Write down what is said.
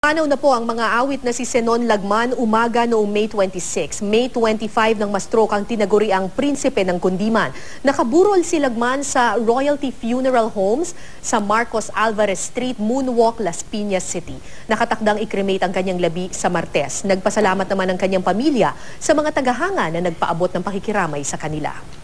Panaw na po ang mga awit na si Zenon Lagman umaga noong May 26. May 25 ng ma-stroke ang tinaguri ang prinsipe ng Kundiman. Nakaburol si Lagman sa Royalty Funeral Homes sa Marcos Alvarez Street, Moonwalk, Las Piñas City. Nakatakdang i-cremate ang kanyang labi sa Martes. Nagpasalamat naman ang kanyang pamilya sa mga tagahanga na nagpaabot ng pakikiramay sa kanila.